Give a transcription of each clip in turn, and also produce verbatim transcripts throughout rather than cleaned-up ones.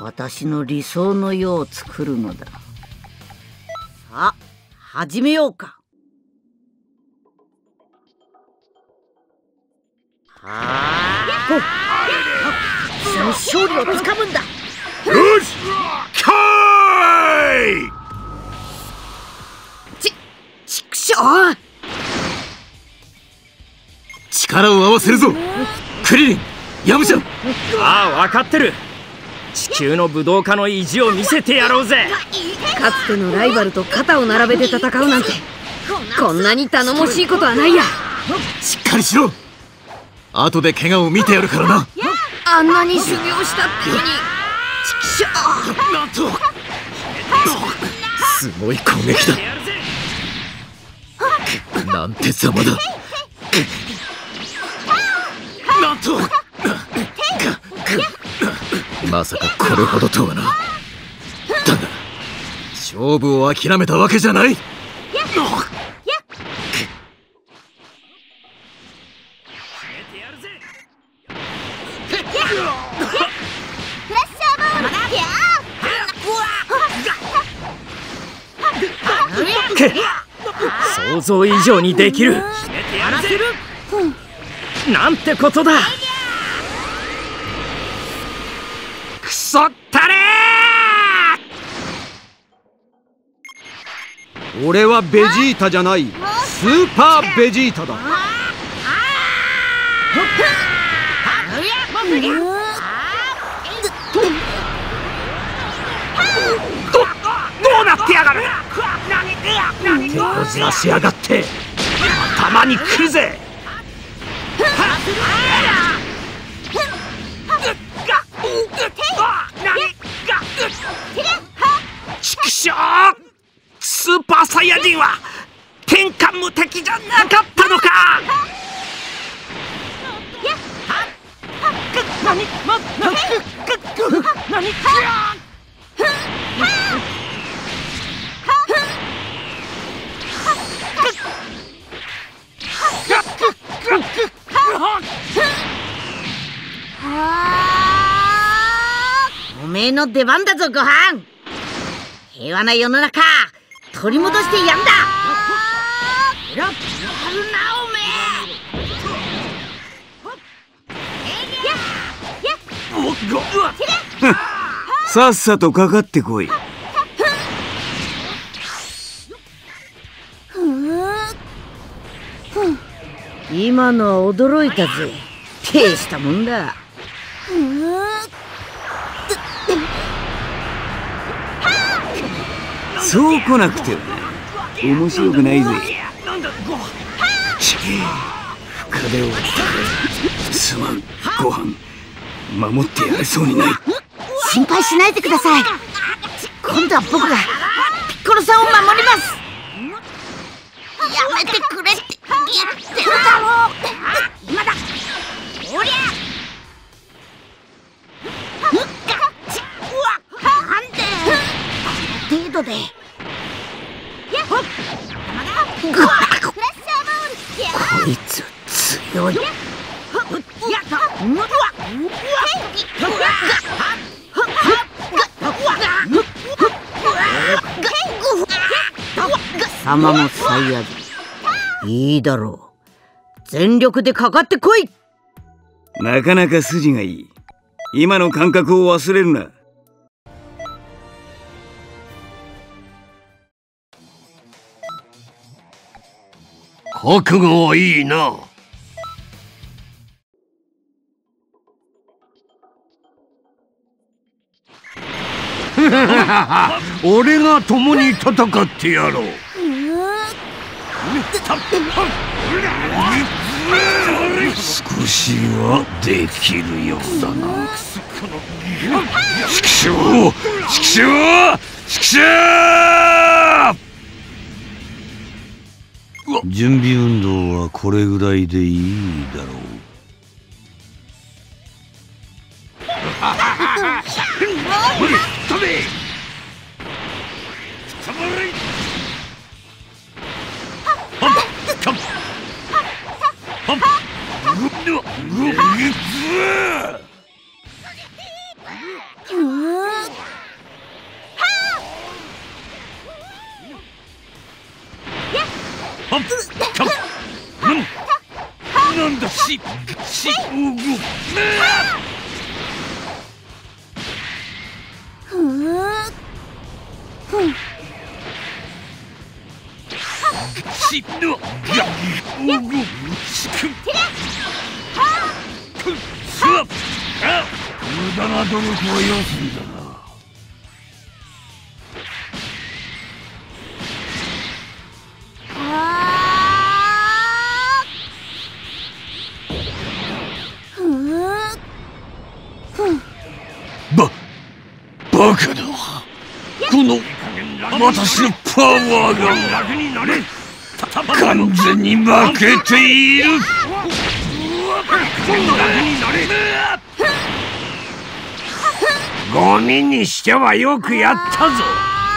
私の理想の世を作るのだ。さあ、始めようか。はあ、貴様に勝利をつかむんだ。 よし、かーい。 ち、ちくしょう。 力を合わせるぞ、クリリン、ヤムちゃん。 ああ、分かってる。地球の武道家の意地を見せてやろうぜ。 かつてのライバルと肩を並べて戦うなんて、こんなに頼もしいことはないや。 しっかりしろ。後で怪我を見てやるからな。 あんなに修行したってのに。ちくしょう。 なんとすごい攻撃だ。なんてざまだ。なんとまさかこれほどとはな。だが勝負を諦めたわけじゃない。 想像以上にできる。なんてことだ。くそったれー。俺はベジータじゃない、スーパーベジータだ。 ど、どうなってやがる。 手をずらしやがって頭に来るぜ。ちくしょう、スーパーサイヤ人は天下無敵じゃなかったのか。 おめえの出番だぞ、ごはん。平和な世の中取り戻してやんだ。やるな、おめえ。さっさとかかってこい。 今のは驚いたぜ。大したもんだ。 そう来なくては面白くないぜ。深手をすまん、ごはん守ってやれそうにない。 心配しないでください。今度は僕がピッコロさんを守ります。やめてくれって言ってるだろう。今だ。おりゃ。なんで程度で。こいつ強い。貴様もサイヤ人。いいだろう。全力でかかってこい。 なかなか筋がいい。今の感覚を忘れるな。 覚悟はいいな。俺が共に戦ってやろう。少しはできるようだな。ちくしょう、ちくしょう、ちくしょう。準備運動はこれぐらいでいいだろう。飛べ。 はったなんなんだししうぐふーふんしぬがうぐしくくすわあ無駄な努力はよすんだな。ば、バカだ。この私のパワーが完全に負けている。ゴミにしてはよくやったぞ。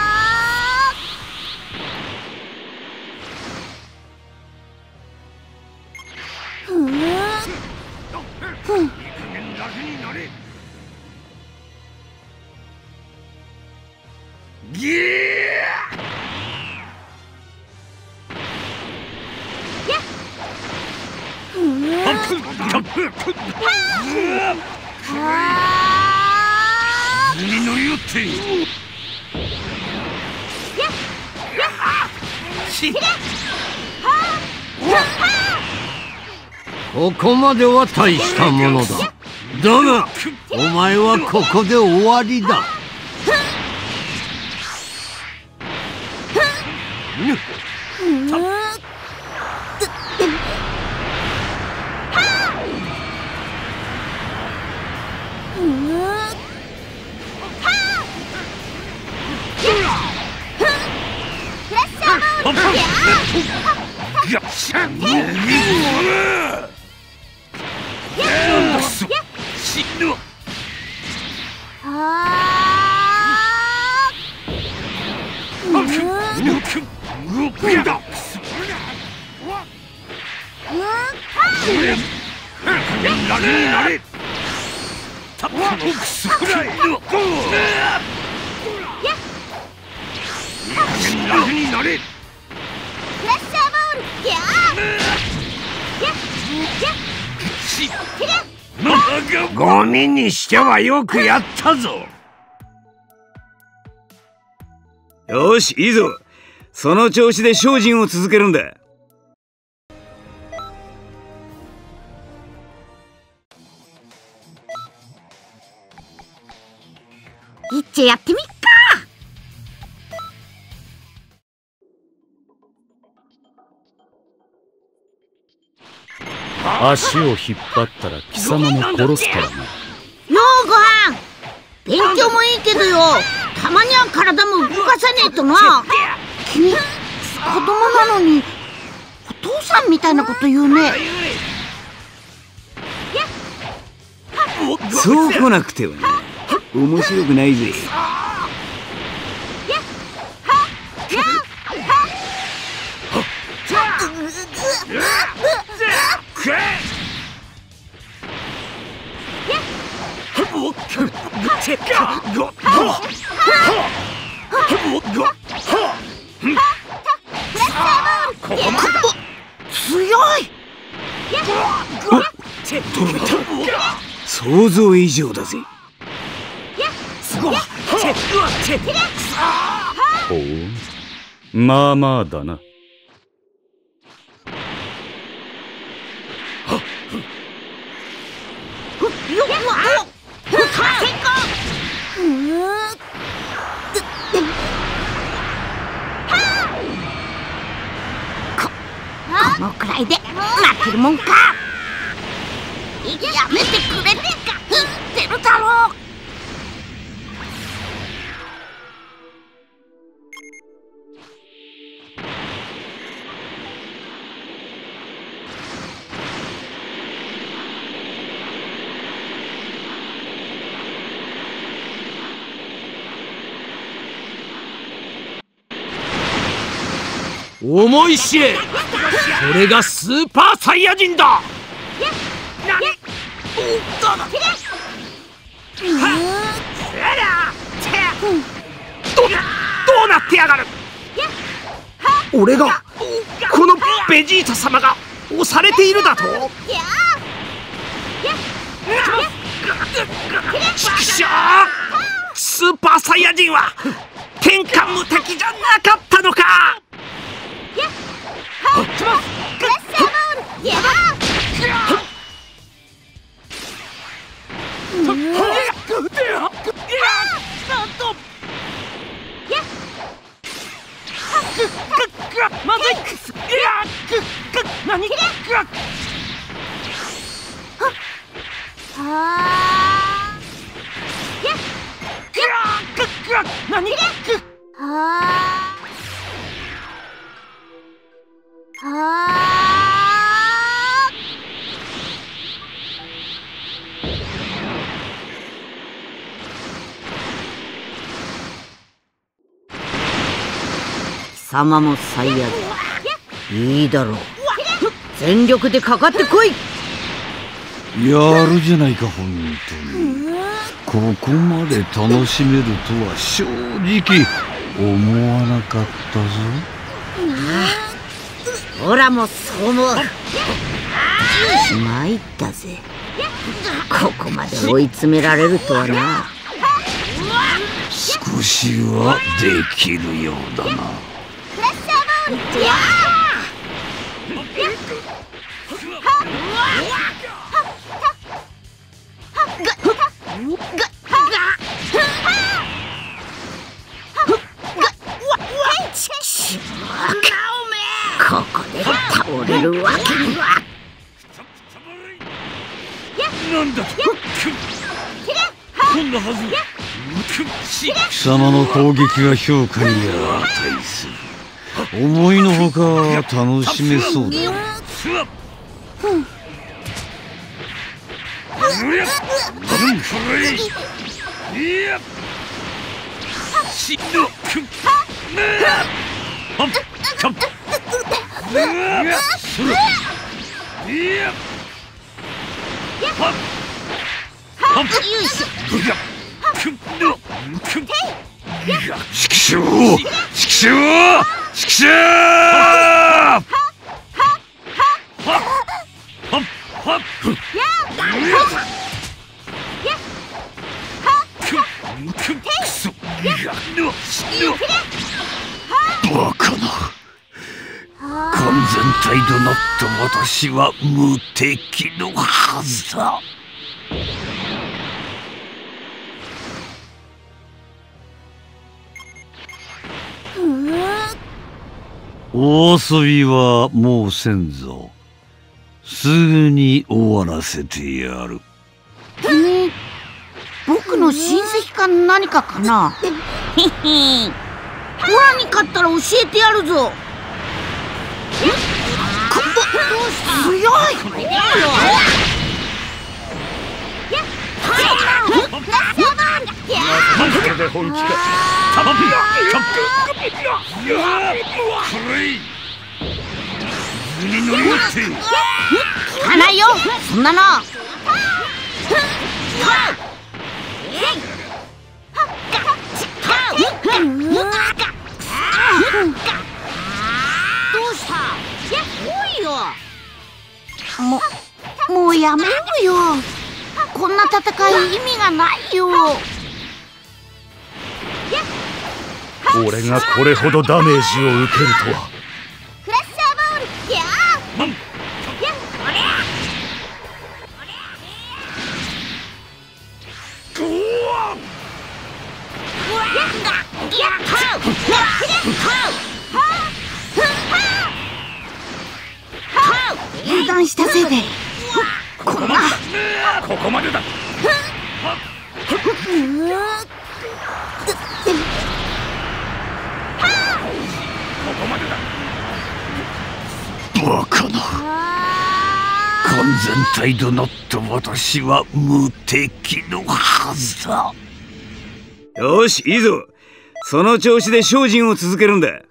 ギーに乗り寄ってここまでは大したものだ。だがお前はここで終わりだ。ゴミにしてはよくやったぞ。 よし、いいぞ。その調子で精進を続けるんだ。 いっちゃやってみっか。 足を引っ張ったら貴様も殺すからな。 ようごはん、勉強もいいけどよ、たまには体も動かさねえとな。君子供なのにお父さんみたいなこと言うね。 そう来なくてはね、面白くないぜ。 強い。 想像以上だぜ。 ほう、まあまあだな。 このくらいで負けるもんか。やめてくれねえか。言ってるだろう。 思い知れ、それがスーパーサイヤ人だ。ど、どうなってやがる。 俺がこのパベジータ様が押されているだと。ちくしょう！スーパーサイヤ人は天下無敵じゃなかったのか。まずい。何？何？ 貴様も最悪。いいだろう。全力でかかってこい。 やるじゃないか、本当に。ここまで楽しめるとは正直思わなかったぞ。 ほらもうそう思う。参ったぜ。ここまで追い詰められるとはな。 少しはできるようだな。 ここで倒れるわけには。 なんだこんなはず。貴様の攻撃が評価に値する。思いのほか楽しめそうだ。ちくしょう！ちくしょう！ちくしょう！バカな。完全体となった私は無敵のはずだ。お遊びはもうせんぞ。すぐに終わらせてやる。 ね、僕の親戚か何かかな。へへ。オラに勝ったら教えてやるぞ。強い。 これで本気か。 聞かないよ、そんなの。どうした？来いよ。もう、もうやめようよ。こんな戦い意味がないよ。 俺がこれほどダメージを受けるとは。 クラッシャーボール、やー。油断したせいでこんな。 ここまでだ。 バカな。完全体となった私は無敵のはずだ。 よし、いいぞ。その調子で精進を続けるんだ。